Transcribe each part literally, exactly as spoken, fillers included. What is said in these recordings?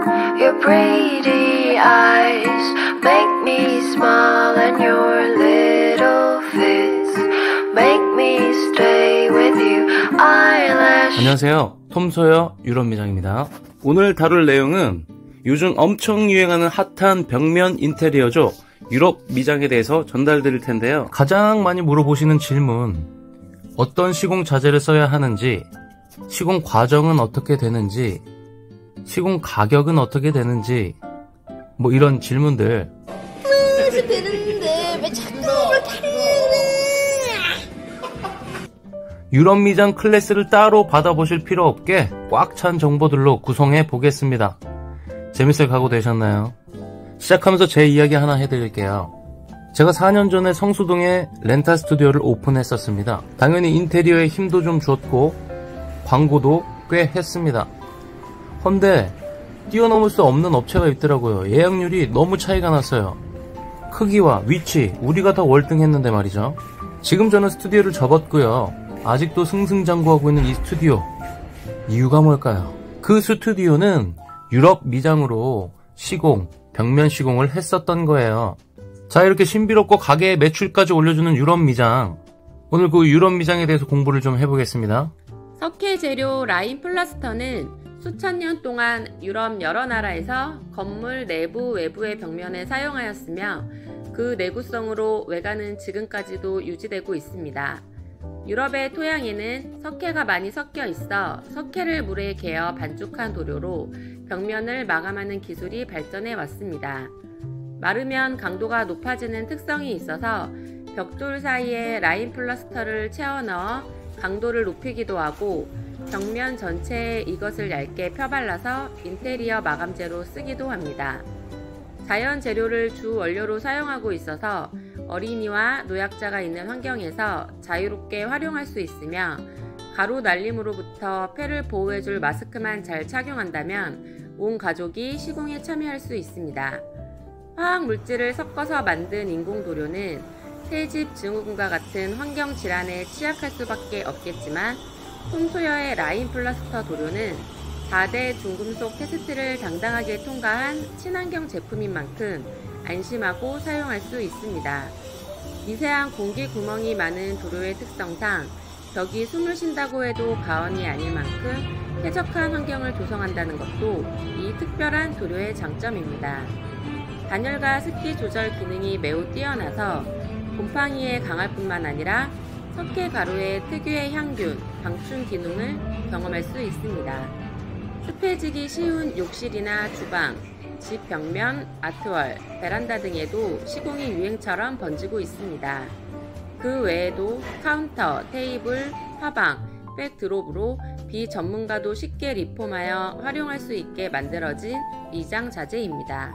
Your pretty eyes make me smile and your little face make me stay with you. Eyelash. 안녕하세요. 톰소여 유럽미장입니다. 오늘 다룰 내용은 요즘 엄청 유행하는 핫한 벽면 인테리어죠. 유럽 미장에 대해서 전달드릴 텐데요. 가장 많이 물어보시는 질문, 어떤 시공 자재를 써야 하는지, 시공 과정은 어떻게 되는지, 시공 가격은 어떻게 되는지, 뭐 이런 질문들. 무슨 되는데 왜 자꾸 그렇게 하는. 유럽 미장 클래스를 따로 받아보실 필요 없게 꽉 찬 정보들로 구성해 보겠습니다. 재밌을 각오 되셨나요? 시작하면서 제 이야기 하나 해드릴게요. 제가 사 년 전에 성수동에 렌탈 스튜디오를 오픈했었습니다. 당연히 인테리어에 힘도 좀 줬고 광고도 꽤 했습니다. 헌데 뛰어넘을 수 없는 업체가 있더라고요. 예약률이 너무 차이가 났어요. 크기와 위치, 우리가 더 월등했는데 말이죠. 지금 저는 스튜디오를 접었고요. 아직도 승승장구하고 있는 이 스튜디오, 이유가 뭘까요? 그 스튜디오는 유럽 미장으로 시공, 벽면 시공을 했었던 거예요. 자, 이렇게 신비롭고 가게의 매출까지 올려주는 유럽 미장, 오늘 그 유럽 미장에 대해서 공부를 좀 해보겠습니다. 석회 재료 라인 플라스터는 수천 년 동안 유럽 여러 나라에서 건물 내부 외부의 벽면에 사용하였으며 그 내구성으로 외관은 지금까지도 유지되고 있습니다. 유럽의 토양에는 석회가 많이 섞여 있어 석회를 물에 개어 반죽한 도료로 벽면을 마감하는 기술이 발전해 왔습니다. 마르면 강도가 높아지는 특성이 있어서 벽돌 사이에 라인 플라스터를 채워 넣어 강도를 높이기도 하고 벽면 전체에 이것을 얇게 펴발라서 인테리어 마감재로 쓰기도 합니다. 자연 재료를 주 원료로 사용하고 있어서 어린이와 노약자가 있는 환경에서 자유롭게 활용할 수 있으며 가루 날림으로부터 폐를 보호해줄 마스크만 잘 착용한다면 온 가족이 시공에 참여할 수 있습니다. 화학 물질을 섞어서 만든 인공 도료는 새집 증후군과 같은 환경 질환에 취약할 수밖에 없겠지만 톰소여의 라인 플라스터 도료는 사 대 중금속 테스트를 당당하게 통과한 친환경 제품인 만큼 안심하고 사용할 수 있습니다. 미세한 공기 구멍이 많은 도료의 특성상 벽이 숨을 쉰다고 해도 과언이 아닐 만큼 쾌적한 환경을 조성한다는 것도 이 특별한 도료의 장점입니다. 단열과 습기 조절 기능이 매우 뛰어나서 곰팡이에 강할 뿐만 아니라 석회 가루의 특유의 향균, 방충 기능을 경험할 수 있습니다. 습해지기 쉬운 욕실이나 주방, 집 벽면, 아트월, 베란다 등에도 시공이 유행처럼 번지고 있습니다. 그 외에도 카운터, 테이블, 화방, 백드롭으로 비전문가도 쉽게 리폼하여 활용할 수 있게 만들어진 미장 자재입니다.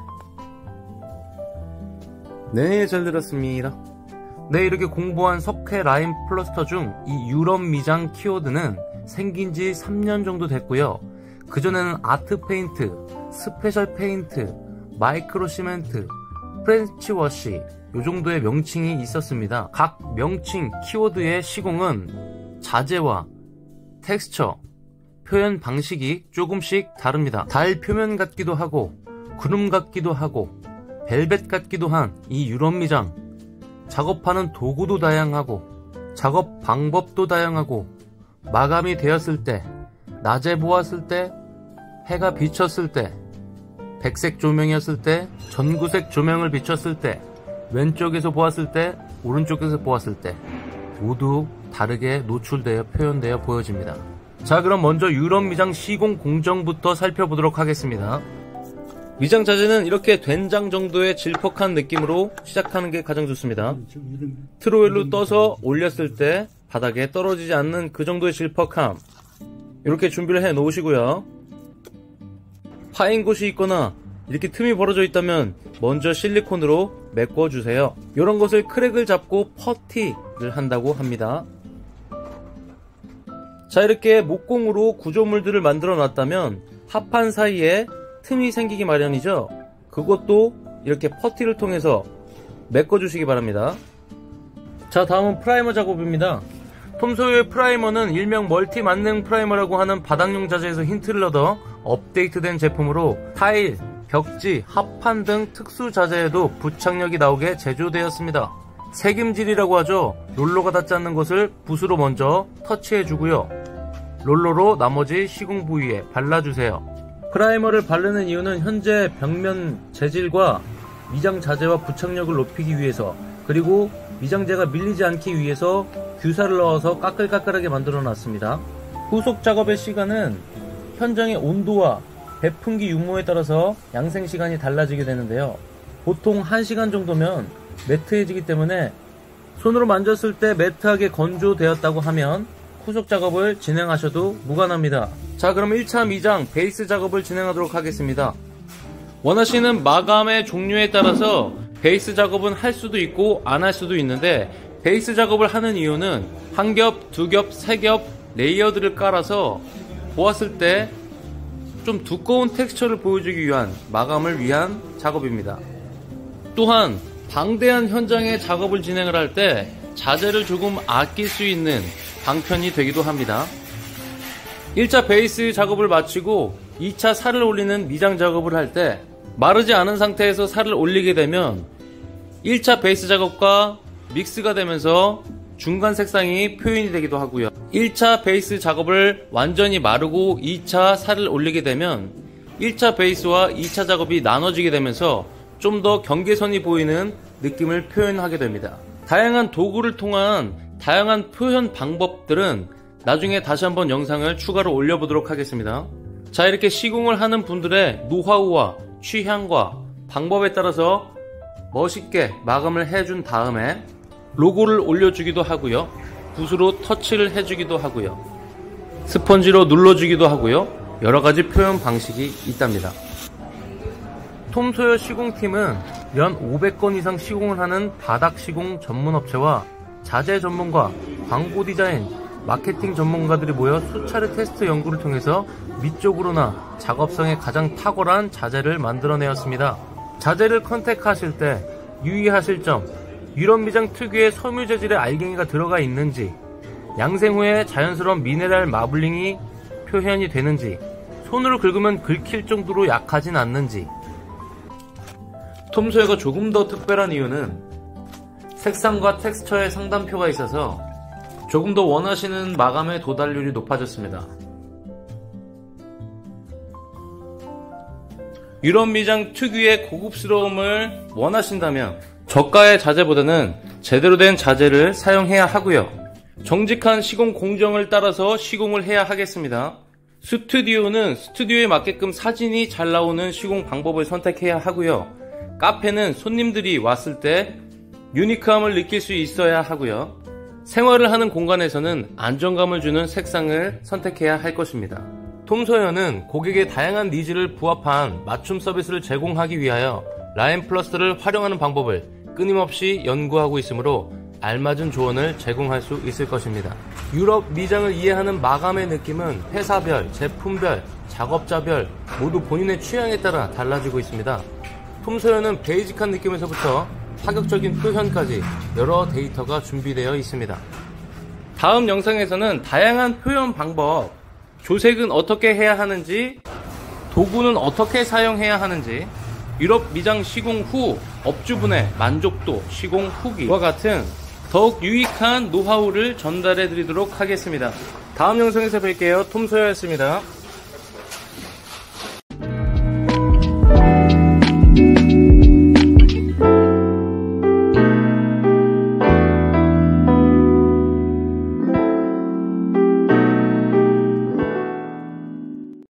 네, 잘 들었습니다. 네, 이렇게 공부한 석회 라인 플라스터 중 이 유럽 미장 키워드는 생긴 지 삼 년 정도 됐고요. 그전에는 아트 페인트, 스페셜 페인트, 마이크로 시멘트, 프렌치 워시, 요 정도의 명칭이 있었습니다. 각 명칭 키워드의 시공은 자재와 텍스처, 표현 방식이 조금씩 다릅니다. 달 표면 같기도 하고 구름 같기도 하고 벨벳 같기도 한 이 유럽 미장, 작업하는 도구도 다양하고 작업 방법도 다양하고 마감이 되었을 때, 낮에 보았을 때, 해가 비쳤을 때, 백색 조명이었을 때, 전구색 조명을 비췄을 때, 왼쪽에서 보았을 때, 오른쪽에서 보았을 때 모두 다르게 노출되어 표현되어 보여집니다. 자, 그럼 먼저 유럽 미장 시공 공정부터 살펴보도록 하겠습니다. 미장 자재는 이렇게 된장 정도의 질퍽한 느낌으로 시작하는 게 가장 좋습니다. 트로웰로 떠서 올렸을 때 바닥에 떨어지지 않는 그 정도의 질퍽함, 이렇게 준비를 해 놓으시고요. 파인 곳이 있거나 이렇게 틈이 벌어져 있다면 먼저 실리콘으로 메꿔주세요. 이런 것을 크랙을 잡고 퍼티를 한다고 합니다. 자, 이렇게 목공으로 구조물들을 만들어 놨다면 합판 사이에 틈이 생기기 마련이죠. 그것도 이렇게 퍼티를 통해서 메꿔주시기 바랍니다. 자, 다음은 프라이머 작업입니다. 톰소요의 프라이머는 일명 멀티 만능 프라이머라고 하는 바닥용 자재에서 힌트를 얻어 업데이트된 제품으로 타일, 벽지, 합판 등 특수 자재에도 부착력이 나오게 제조되었습니다. 색임질이라고 하죠. 롤러가 닿지 않는 곳을 붓으로 먼저 터치해주고요. 롤러로 나머지 시공 부위에 발라주세요. 프라이머를 바르는 이유는 현재 벽면 재질과 미장 자재와 부착력을 높이기 위해서, 그리고 미장재가 밀리지 않기 위해서 규사를 넣어서 까끌까끌하게 만들어 놨습니다. 후속 작업의 시간은 현장의 온도와 배풍기 유무에 따라서 양생 시간이 달라지게 되는데요. 보통 한 시간 정도면 매트해지기 때문에 손으로 만졌을 때 매트하게 건조되었다고 하면 후속 작업을 진행하셔도 무관합니다. 자, 그럼 일 차 미장 베이스 작업을 진행하도록 하겠습니다. 원하시는 마감의 종류에 따라서 베이스 작업은 할 수도 있고 안 할 수도 있는데, 베이스 작업을 하는 이유는 한 겹, 두 겹, 세 겹 레이어드를 깔아서 보았을 때 좀 두꺼운 텍스처를 보여주기 위한, 마감을 위한 작업입니다. 또한 방대한 현장의 작업을 진행을 할 때 자재를 조금 아낄 수 있는 방편이 되기도 합니다. 일 차 베이스 작업을 마치고 이 차 살을 올리는 미장 작업을 할 때 마르지 않은 상태에서 살을 올리게 되면 일 차 베이스 작업과 믹스가 되면서 중간 색상이 표현이 되기도 하고요. 일 차 베이스 작업을 완전히 마르고 이 차 살을 올리게 되면 일 차 베이스와 이 차 작업이 나눠지게 되면서 좀 더 경계선이 보이는 느낌을 표현하게 됩니다. 다양한 도구를 통한 다양한 표현 방법들은 나중에 다시 한번 영상을 추가로 올려보도록 하겠습니다. 자, 이렇게 시공을 하는 분들의 노하우와 취향과 방법에 따라서 멋있게 마감을 해준 다음에 로고를 올려주기도 하고요, 붓으로 터치를 해주기도 하고요, 스펀지로 눌러주기도 하고요, 여러가지 표현 방식이 있답니다. 톰소여 시공팀은 연 오백 건 이상 시공을 하는 바닥 시공 전문업체와 자재 전문가, 광고 디자인, 마케팅 전문가들이 모여 수차례 테스트 연구를 통해서 미적으로나 작업성에 가장 탁월한 자재를 만들어내었습니다. 자재를 컨택하실 때 유의하실 점, 유럽 미장 특유의 섬유 재질의 알갱이가 들어가 있는지, 양생 후에 자연스러운 미네랄 마블링이 표현이 되는지, 손으로 긁으면 긁힐 정도로 약하진 않는지. 톰소여가 조금 더 특별한 이유는 색상과 텍스처의 상단표가 있어서 조금 더 원하시는 마감의 도달률이 높아졌습니다. 유럽 미장 특유의 고급스러움을 원하신다면 저가의 자재보다는 제대로 된 자재를 사용해야 하고요. 정직한 시공 공정을 따라서 시공을 해야 하겠습니다. 스튜디오는 스튜디오에 맞게끔 사진이 잘 나오는 시공 방법을 선택해야 하고요. 카페는 손님들이 왔을 때 유니크함을 느낄 수 있어야 하고요. 생활을 하는 공간에서는 안정감을 주는 색상을 선택해야 할 것입니다. 톰소여는 고객의 다양한 니즈를 부합한 맞춤 서비스를 제공하기 위하여 라인 플러스를 활용하는 방법을 끊임없이 연구하고 있으므로 알맞은 조언을 제공할 수 있을 것입니다. 유럽 미장을 이해하는 마감의 느낌은 회사별, 제품별, 작업자별 모두 본인의 취향에 따라 달라지고 있습니다. 톰소여는 베이직한 느낌에서부터 파격적인 표현까지 여러 데이터가 준비되어 있습니다. 다음 영상에서는 다양한 표현 방법, 조색은 어떻게 해야 하는지, 도구는 어떻게 사용해야 하는지, 유럽 미장 시공 후 업주분의 만족도, 시공 후기와 같은 더욱 유익한 노하우를 전달해 드리도록 하겠습니다. 다음 영상에서 뵐게요. 톰소여였습니다.